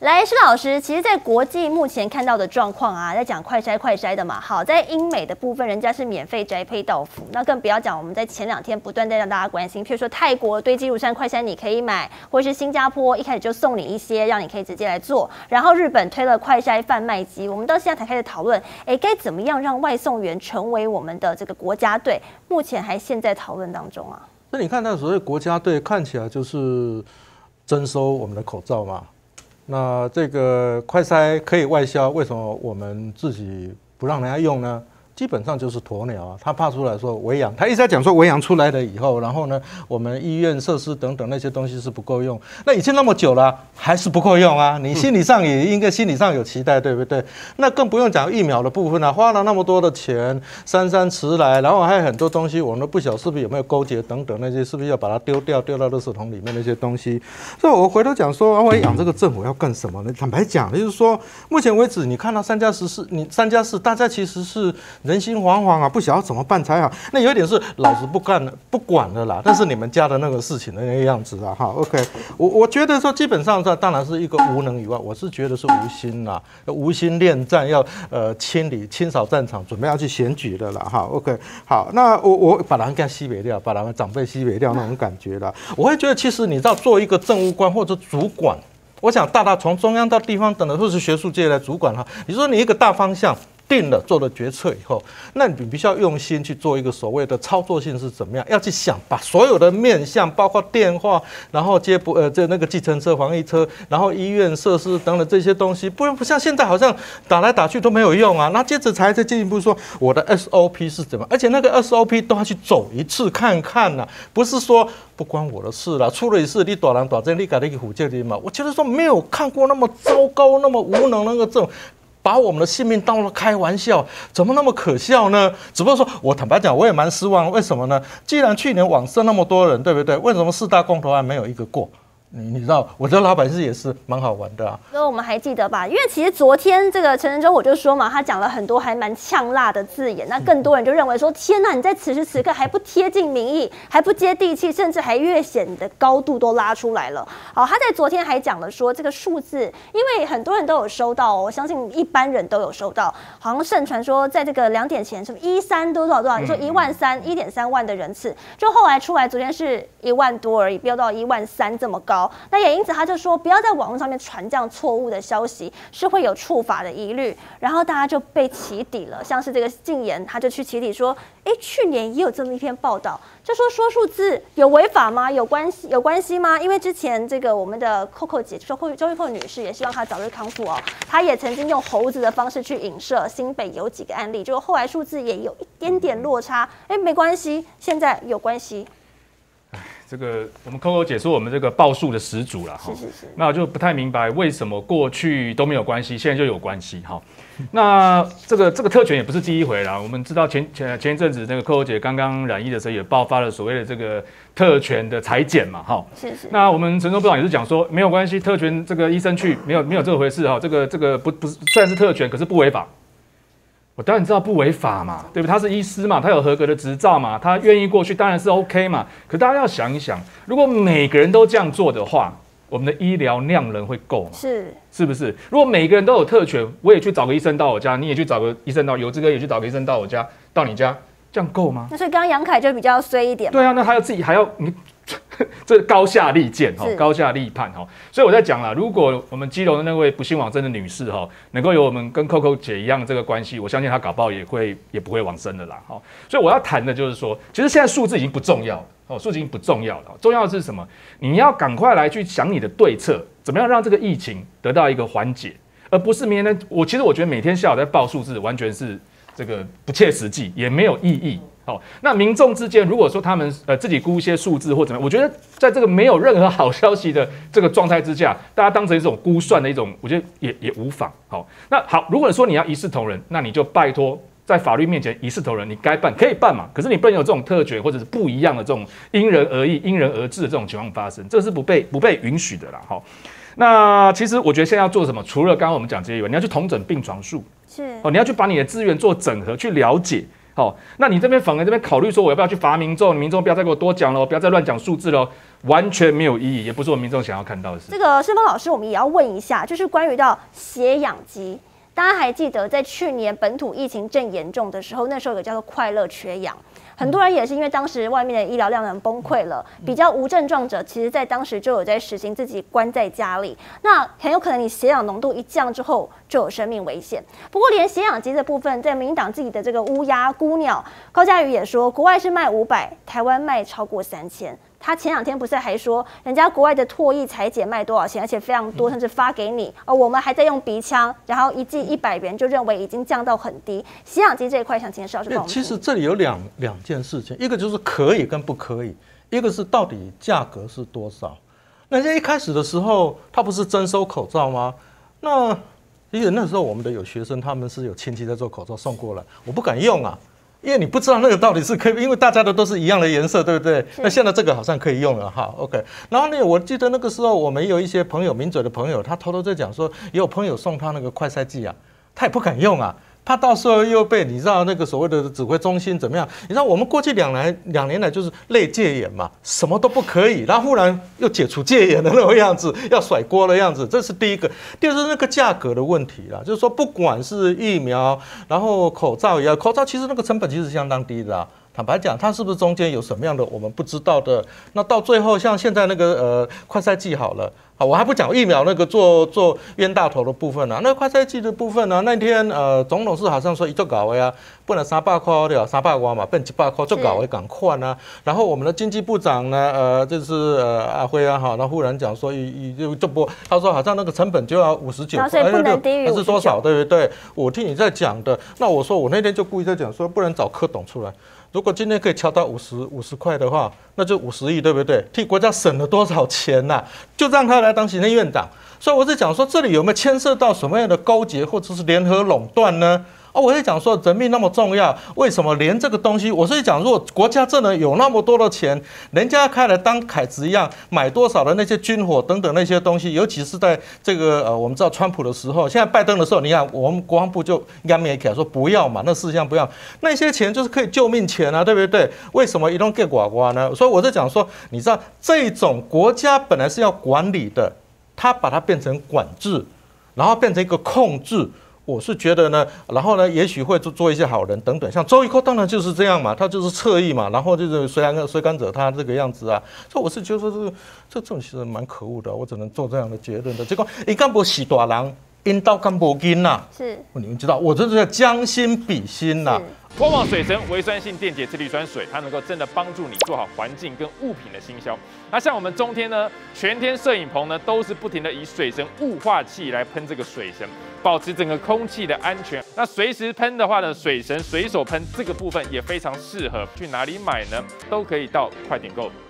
来，施老师，其实，在国际目前看到的状况啊，在讲快筛的嘛。好，在英美的部分，人家是免费宅配到府，那更不要讲我们在前2天不断在让大家关心，譬如说泰国堆积如山快筛你可以买，或是新加坡一开始就送你一些，让你可以直接来做。然后日本推了快筛贩卖机，我们到现在才开始讨论，该怎么样让外送员成为我们的这个国家队？目前还现在讨论当中啊。 那你看，那所谓国家队看起来就是征收我们的口罩嘛。那这个快筛可以外销，为什么我们自己不让人家用呢？基本上就是鸵鸟啊，他怕出来说围养，他一直在讲说围养出来了以后，然后呢，我们医院设施等等那些东西是不够用。那已经那么久了，还是不够用啊！你心理上也应该心理上有期待，对不对？那更不用讲疫苗的部分啊，花了那么多的钱，姗姗迟来，然后还有很多东西，我们都不晓得是不是有没有勾结等等那些，是不是要把它丢掉，丢到垃圾桶里面那些东西。所以我回头讲说，围养这个政府要干什么呢？坦白讲，就是说，目前为止，你看到3+4，大家其实是人心惶惶啊，不晓得怎么办才好。那有一点是老子不干了，不管了啦。但是你们家的那个事情的那个样子啊，哈 ，OK， 我觉得说基本上当然是一个无能以外，我是觉得是无心啦，无心恋战，要清扫战场，准备要去选举的啦，哈 ，OK， 好，那我把人给西北掉，把人长辈西北掉那种感觉啦，我会觉得其实你知道，做一个政务官或者主管，我想大从中央到地方等的或是学术界来主管哈，你说你一个大方向。定了做了决策以后，那你必须要用心去做一个所谓的操作性是怎么样，要去想把所有的面向，包括电话，然后那个计程车、防疫车，然后医院设施等等这些东西，不像现在好像打来打去都没有用啊。那接着才再进一步说我的 SOP 是怎么，而且那个 SOP 都要去走一次看看啊，不是说不关我的事啦，出了一事你大人大阵，你搞那个虎借的嘛。我觉得说没有看过那么糟糕、那么无能那个这种。把我们的性命当作开玩笑，怎么那么可笑呢？只不过说，我坦白讲，我也蛮失望。为什么呢？既然去年往生那么多人，对不对？为什么4大公投案没有一个过？你知道，我的老百姓也是蛮好玩的啊。 我们还记得吧？因为其实昨天这个陈时中我就说嘛，他讲了很多还蛮呛辣的字眼，那更多人就认为说，天哪，你在此时此刻还不贴近民意，还不接地气，甚至还越显你的高度都拉出来了。好，他在昨天还讲了说，这个数字，因为很多人都有收到，我相信一般人都有收到，好像盛传说，在这个2点前，什么13多少，你说1.3万的人次，就后来出来，昨天是1万多而已，飙到1.3万这么高。那也因此他就说，不要在网络上面传这样错误的消息，是会有触法的疑虑。然后大家就被起底了，像是这个禁言，他就去起底说，去年也有这么一篇报道，就说数字有违法吗？有关系吗？因为之前这个我们的 Coco 姐，周玉蔻女士也希望她早日康复哦，她也曾经用猴子的方式去影射新北有几个案例，结果后来数字也有一点点落差，没关系，现在有关系。 这个我们 Coco 姐说我们这个报数的始祖啦， 是， 那我就不太明白为什么过去都没有关系，现在就有关系哈。那这个特权也不是第一回啦，我们知道前一阵子那个 Coco 姐刚刚染疫的时候也爆发了所谓的这个特权的裁剪嘛，哈。 是。 那我们陈时中部长也是讲说没有关系，特权这个医生去没有这回事哈，这个不虽然是特权，可是不违法。我当然知道不违法嘛，对不对？他是医师嘛，他有合格的执照嘛，他愿意过去当然是 OK 嘛。可大家要想一想，如果每个人都这样做的话，我们的医疗量能会够吗？是不是？如果每个人都有特权，我也去找个医生到我家，你也去找个医生到有志哥也去找个医生到我家，到你家，这样够吗？ 那所以刚刚杨凯就比较衰一点。 对啊，那他还要你。这高下立见哈，高下立判哈，所以我在讲啦，如果我们基隆的那位不幸往生的女士哈，能够有我们跟 Coco 姐一样这个关系，我相信她搞不好也不会往生的啦哈。所以我要谈的就是说，其实现在数字已经不重要了哦，数字已经不重要了，重要的是什么？你要赶快来去想你的对策，怎么样让这个疫情得到一个缓解，而不是明天其实我觉得每天下午在报数字，完全是这个不切实际，也没有意义。好，那民众之间如果说他们自己估一些数字或怎么样，我觉得在这个没有任何好消息的这个状态之下，大家当成一种估算的一种，我觉得也无妨。好，那好，如果说你要一视同仁，那你就拜托在法律面前一视同仁，你该办可以办嘛，可是你不能有这种特权或者是不一样的这种因人而异、因人而治的这种情况发生，这是不被允许的啦。好，那其实我觉得现在要做什么，除了刚刚我们讲这些以外，你要去统整病床数， 是哦，你要去把你的资源做整合，去了解。 好，那你这边反而这边考虑说我要不要去罚民众，民众不要再给我多讲了，不要再乱讲数字了，完全没有意义，也不是我们民众想要看到的事。 这个世峰老师，我们也要问一下，就是关于到血氧机，大家还记得在去年本土疫情正严重的时候，那时候有个叫做快乐缺氧。很多人也是因为当时外面的医疗量能崩溃了，比较无症状者，其实在当时就有在实行自己关在家里，那很有可能你血氧浓度一降之后就有生命危险。不过连血氧机的部分，在民进党自己的这个乌鸦孤鸟高嘉瑜也说，国外是卖500，台湾卖超过3000。他前2天不是还说，人家国外的唾液裁剪卖多少钱，而且非常多，甚至发给你，我们还在用鼻腔，然后一剂100元就认为已经降到很低。血氧机这一块，想请施老师帮我们。 其实这里有两件事情，一个就是可以跟不可以，一个是到底价格是多少。人家一开始的时候，他不是征收口罩吗？那因为那时候我们的有学生，他们是有亲戚在做口罩送过来，我不敢用啊。因为你不知道那个到底是可以，因为大家的都是一样的颜色，对不对？那现在这个好像可以用了哈 ，OK。然后呢，我记得那个时候我们有一些朋友，名嘴的朋友，他偷偷在讲说，也有朋友送他那个快筛剂啊，他也不敢用啊。他到时候又被你知道那个所谓的指挥中心怎么样？你知道我们过去两年来就是类戒严嘛，什么都不可以，然后忽然又解除戒严的那种样子，要甩锅的样子，这是第一个。第二是那个价格的问题啦，就是说不管是疫苗，然后口罩也要，口罩其实那个成本其实相当低的啊。坦白讲，它是不是中间有什么样的我们不知道的？那到最后，像现在那个快筛剂好了，好，我还不讲疫苗那个做冤大头的部分啊，那快筛剂的部分呢、啊，那天总统是好像说一做搞的啊，不能300块对吧？300块嘛，变100块做搞的赶快啊。然后我们的经济部长呢，就是阿辉啊，哈，那忽然讲说就不，他说好像那个成本就要59块， 不能低于还是多少？对不对？我听你在讲的，那我说我那天就故意在讲说，不能找柯董出来。如果今天可以敲到50块的话，那就50亿，对不对？替国家省了多少钱呐、啊？就让他来当行政院长。所以我是讲说，这里有没有牵涉到什么样的勾结或者是联合垄断呢？我是讲说人命那么重要，为什么连这个东西？我是讲，如果国家真的有那么多的钱，人家开来当凯子一样，买多少的那些军火等等那些东西，尤其是在这个我们知道川普的时候，现在拜登的时候，你看我们国防部就压面起来说不要嘛，那事项不要，那些钱就是可以救命钱啊，对不对？为什么一动给呱呱呢？所以我在讲说，你知道这种国家本来是要管理的，他把它变成管制，然后变成一个控制。我是觉得呢，然后呢，也许会做一些好人等等，像周玉蔻当然就是这样嘛，他就是侧翼嘛，然后就是谁敢惹他这个样子啊，所以我是觉得说这种其实蛮可恶的，我只能做这样的结论的。结果一干不洗大人，阴道干不金呐， 是， 你们知道，我这是叫将心比心呐。 光网水神微酸性电解次氯酸水，它能够真的帮助你做好环境跟物品的行销。那像我们中天呢，全天摄影棚呢都是不停的以水神雾化器来喷这个水神，保持整个空气的安全。那随时喷的话呢，水神随手喷这个部分也非常适合。去哪里买呢？都可以到快点购